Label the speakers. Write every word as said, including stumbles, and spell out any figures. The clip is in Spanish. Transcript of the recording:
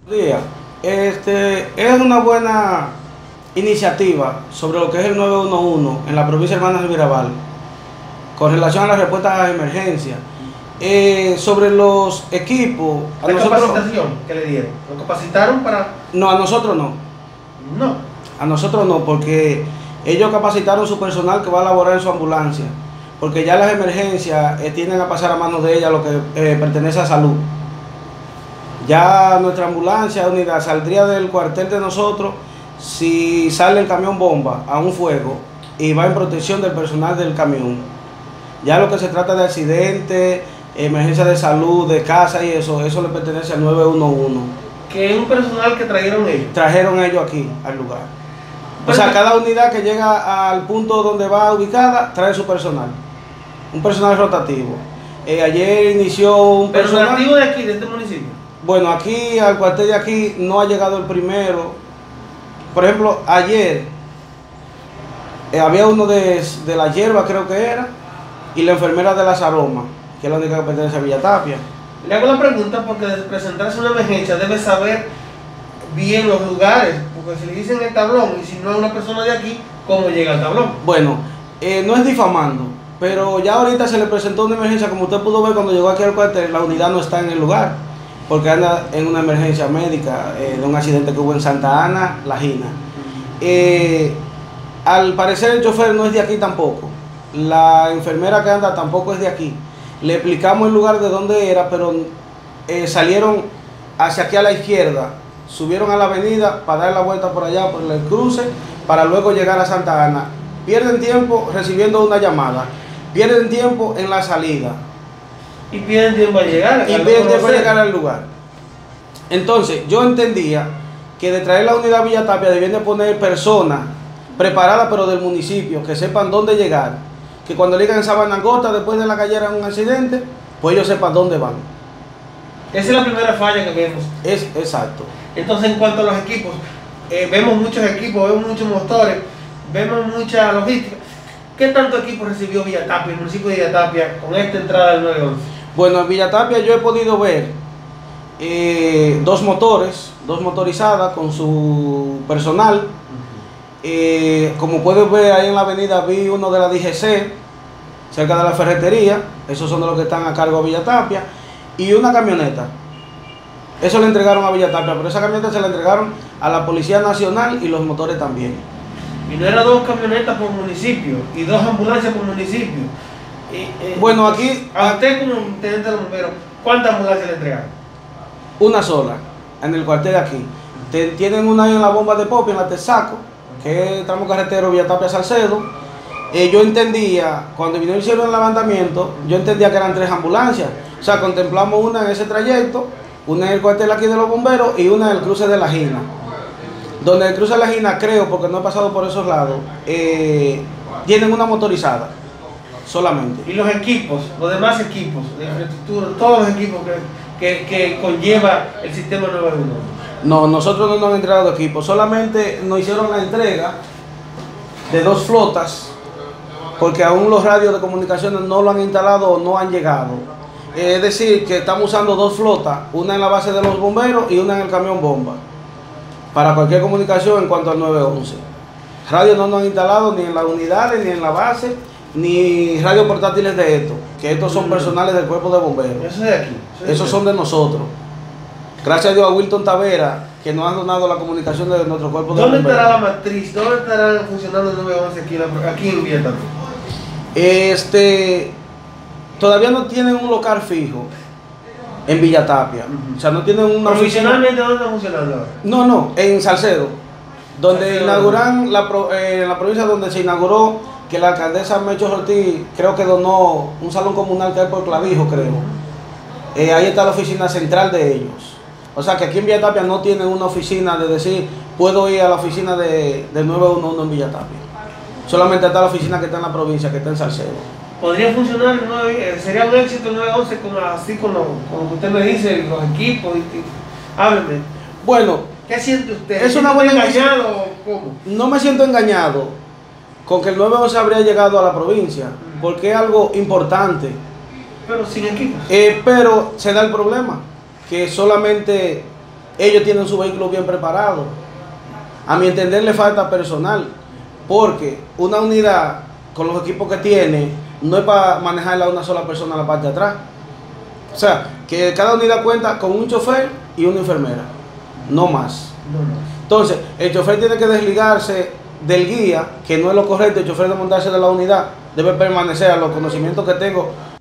Speaker 1: Día. Este, es una buena iniciativa sobre lo que es el nueve uno uno en la provincia de Hermanas del Mirabal con relación a la respuesta a emergencia. Eh, sobre los equipos,
Speaker 2: a ¿la nosotros, capacitación que le dieron? ¿Lo capacitaron para...?
Speaker 1: No, a nosotros no.
Speaker 2: No.
Speaker 1: A nosotros no, porque ellos capacitaron su personal que va a laborar en su ambulancia, porque ya las emergencias eh, tienden a pasar a manos de ella lo que eh, pertenece a salud. Ya nuestra ambulancia unidad saldría del cuartel de nosotros si sale el camión bomba a un fuego y va en protección del personal del camión. Ya lo que se trata de accidentes, emergencia de salud, de casa y eso, eso le pertenece al nueve uno uno.
Speaker 2: ¿Que es un personal que trajeron ellos?
Speaker 1: Trajeron ellos aquí, al lugar. O sea, cada unidad que llega al punto donde va ubicada, trae su personal. Un personal rotativo. Eh, ayer inició un
Speaker 2: ¿Pero
Speaker 1: personal...
Speaker 2: nativo de aquí, de este municipio?
Speaker 1: Bueno, aquí, al cuartel de aquí, no ha llegado el primero. Por ejemplo, ayer eh, había uno de, de la hierba, creo que era, y la enfermera de las aromas, que es la única que pertenece a Villa Tapia.
Speaker 2: Le hago la pregunta porque de presentarse una emergencia debe saber bien los lugares, porque si le dicen el tablón y si no es una persona de aquí, ¿cómo llega al tablón?
Speaker 1: Bueno, eh, no es difamando, pero ya ahorita se le presentó una emergencia, como usted pudo ver cuando llegó aquí al cuartel, la unidad no está en el lugar, porque anda en una emergencia médica eh, de un accidente que hubo en Santa Ana, La Gina. Eh, al parecer el chofer no es de aquí tampoco, la enfermera que anda tampoco es de aquí. Le explicamos el lugar de dónde era, pero eh, salieron hacia aquí a la izquierda, subieron a la avenida para dar la vuelta por allá, por el cruce, para luego llegar a Santa Ana. Pierden tiempo recibiendo una llamada, pierden tiempo en la salida.
Speaker 2: Y pierden tiempo a llegar.
Speaker 1: Y pierden tiempo a llegar al lugar. Entonces, yo entendía que de traer la unidad Villa Tapia debían de poner personas preparadas, pero del municipio, que sepan dónde llegar. Que cuando llegan en Sabanangota, después de la cayera un accidente, pues ellos sepan dónde van.
Speaker 2: Esa es la primera falla que vemos.
Speaker 1: Es exacto.
Speaker 2: Entonces, en cuanto a los equipos, eh, vemos muchos equipos, vemos muchos motores, vemos mucha logística. ¿Qué tanto equipo recibió Villa Tapia, el municipio de Villa Tapia, con esta entrada del nueve once?
Speaker 1: Bueno, en Villa Tapia yo he podido ver eh, dos motores, dos motorizadas con su personal. Eh, como puedes ver ahí en la avenida vi uno de la D G C, cerca de la ferretería, esos son de los que están a cargo de Villa Tapia, y una camioneta. Eso le entregaron a Villa Tapia, pero esa camioneta se la entregaron a la Policía Nacional y los motores también.
Speaker 2: Y no eran dos camionetas por municipio y dos ambulancias por municipio. Y, eh,
Speaker 1: bueno, aquí...
Speaker 2: A usted como intendente de los bomberos, ¿cuántas ambulancias le entregaron?
Speaker 1: Una sola, en el cuartel de aquí. Te, tienen una ahí en la bomba de Popi, en la Texaco, que es tramo carretero Villa Tapia Salcedo. Eh, yo entendía, cuando vinieron hicieron el levantamiento, yo entendía que eran tres ambulancias. O sea, contemplamos una en ese trayecto, una en el cuartel aquí de los bomberos y una en el cruce de La Gina. Donde el cruce de La Gina, creo, porque no he pasado por esos lados, eh, tienen una motorizada solamente.
Speaker 2: ¿Y los equipos, los demás equipos de infraestructura, todos los equipos que, que, que conlleva el sistema nueve uno?
Speaker 1: No, nosotros no nos han entregado equipos, solamente nos hicieron la entrega de dos flotas, porque aún los radios de comunicaciones no lo han instalado o no han llegado. Es decir, que estamos usando dos flotas, una en la base de los bomberos y una en el camión bomba, para cualquier comunicación en cuanto al nueve once. Radios no nos han instalado ni en las unidades, ni en la base, ni radios portátiles de estos, que estos son personales del cuerpo de bomberos.
Speaker 2: Eso es de aquí. Eso
Speaker 1: Esos son de nosotros. Gracias a Dios a Wilton Tavera, que nos han donado la comunicación de nuestro cuerpo de
Speaker 2: bomberos. ¿Dónde estará la matriz? ¿Dónde estará funcionando el nueve once aquí, aquí en Villa Tapia?
Speaker 1: Este, todavía no tienen un local fijo en Villa Tapia. Uh-huh. O sea, no tienen una oficina.
Speaker 2: ¿Profesionalmente dónde está funcionando ahora?
Speaker 1: No, no, en Salcedo, donde
Speaker 2: Salcedo.
Speaker 1: inauguran, la, eh, en la provincia donde se inauguró, que la alcaldesa Mecho Ortiz, creo que donó un salón comunal que hay por Clavijo, creo. Eh, ahí está la oficina central de ellos. O sea que aquí en Villa Tapia no tienen una oficina de decir, puedo ir a la oficina de, de nueve uno uno en Villa Tapia. Solamente está la oficina que está en la provincia, que está en Salcedo.
Speaker 2: ¿Podría funcionar el nueve, sería un éxito el nueve once con, así con lo, con lo que usted me dice, los equipos? Y, y, hábleme.
Speaker 1: Bueno,
Speaker 2: ¿qué siente usted?
Speaker 1: Es una buena
Speaker 2: engañado o cómo?
Speaker 1: No me siento engañado con que el nueve once habría llegado a la provincia, porque es algo importante.
Speaker 2: Pero sin equipos.
Speaker 1: Eh, pero se da el problema, que solamente ellos tienen su vehículo bien preparado. A mi entender le falta personal, porque una unidad con los equipos que tiene no es para manejarla a una sola persona a la parte de atrás. O sea, que cada unidad cuenta con un chofer y una enfermera, no más.
Speaker 2: No, no.
Speaker 1: Entonces, el chofer tiene que desligarse del guía, que no es lo correcto. El chofer de montarse de la unidad debe permanecer a los conocimientos que tengo